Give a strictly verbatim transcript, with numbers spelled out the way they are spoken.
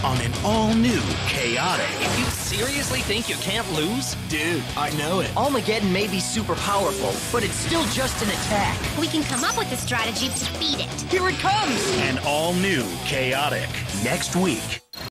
on an all-new Chaotic. You seriously think you can't lose? Dude, I know it. Armageddon may be super powerful, but it's still just an attack. We can come up with a strategy to beat it. Here it comes! An all-new Chaotic. Next week.